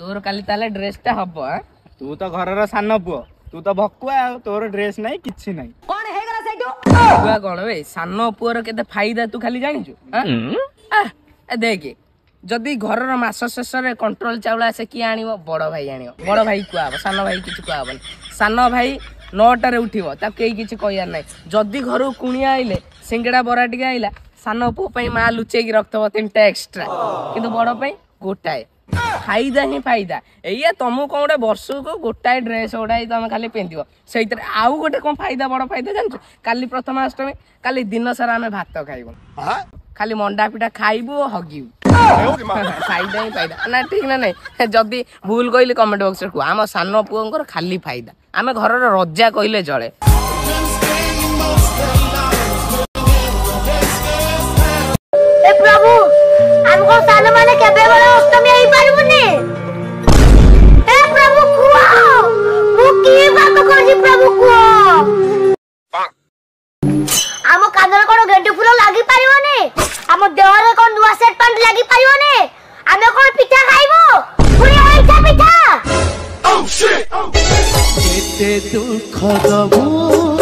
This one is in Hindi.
तोर काली ताले ड्रेस टा हबो। तू तो घरर सान पुओ तू तो भकुआ तोर ड्रेस नहीं किछि नहीं कोन हे गला सेटो भकुआ कोन बे सान पुओर केते फायदा तू खाली जानिछु हां ए देख जदी घरर मास शेष रे कंट्रोल चाउला से की आनिबो बड़ भाई आनिबो बड़ भाई कुआ सान भाई किछु कुआ बन सान भाई 9टा रे उठिबो ता केई किछु कहयार नै जदी घर कुणिया आइले सिंगड़ा बरा टिके आइला सान पो पई मा लुचै की रखतबो 3टा एक्स्ट्रा किंतु बड़ पई गोटाए फायदा ही फायदा एया तुमको कौन गोटे वर्ष को गोटाए ड्रेस गोटाए तुम खाली पिंधिव से आउ गोटे कौन फायदा बड़ फायदा जानछु काली प्रथमाष्टमी काली दिन सारा आमे भात खाइबो खाली मंडा पिठा खाइबो हगिउ फायदा ही फायदा ना ठीक ना नहीं जदी भूल कहली कमेंट बॉक्स रे को आम सान पुओंकर खाली फायदा आमे घरर रजा कहले चले। ए प्रभु हमको सान माने केबे बळे अष्टमी आई पारिबुनी ए प्रभु कुआ मु की बात करजी प्रभु कुआ आम कानर कोन गेंडे फूल लागी पारिबोनी आम देह रे कोन दुआ सेट पैंट लागी पारिबोनी आमे कोन पिठा खाइबो पुरी होइछा पिठा ओ शिट केते दुख दबु